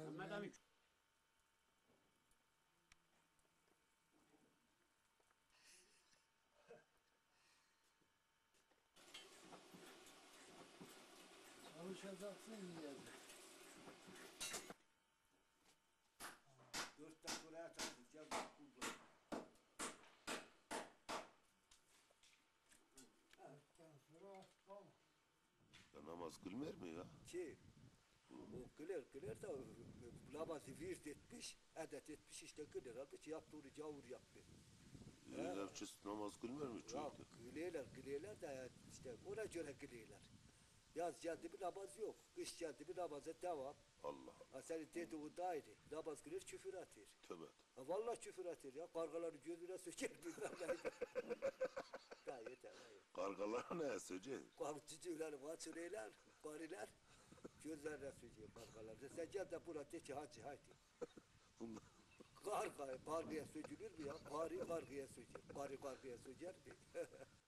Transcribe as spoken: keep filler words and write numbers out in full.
Mehmet abi. Çalışacaksın yiyeceksin. Dört dakika oraya taktık ya. Buldu. Dörtten sonra tamam. Ya namaz kılmıyor mu ya? Ki o kılar kılar da namazı virt etmiş, adet etmiş işte kılar aldı ki yaptı onu cavur yaptı. Ee, herkes namaz kılmıyor mu Ya çocukta? kılıyorlar kılıyorlar da işte ona göre kılıyorlar. Yaz geldi mi namaz yok, kış geldi mi namaza devam. Allah Allah. Ha senin dediğin de ayrı. Namaz kılır küfür atır. Tövbe. Ha vallahi küfür atır ya. Kargaların gözüne söker mi? Ha yeter hayır. Kargalar ne söyleyecek? Cücüler, vaçırıylar, bariler, gözlerine söylüyor kargalar. Sen gel de burada de ki hacı haydi. Bunlar Karga, kargaya söylülür mü ya? Bari kargaya söylüyor. Bari kargaya söyler mi?